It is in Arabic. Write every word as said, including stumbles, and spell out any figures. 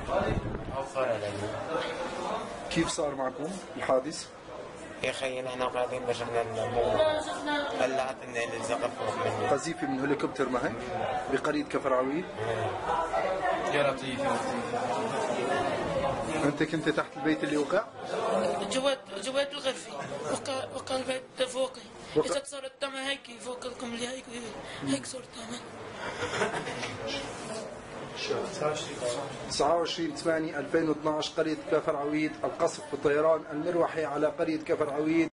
كيف صار معكم الحادث؟ يا اخي نحن قاعدين بشرنا الموت طلعت ان الزقف فوق مني قذيفه من هليكوبتر ما هيك بقريه كفر عويد. يا لطيف يا انت كنت تحت البيت اللي وقع؟ جوات جوات الغرفه وقع وقع البيت فوقي. اذا صارت تمام هيك فوق لكم اللي هيك هيك صارت تمام. تسعة وعشرين ثمانية ألفين واثنعش قرية كفر عويد، القصف بالطيران المروحي على قرية كفر عويد.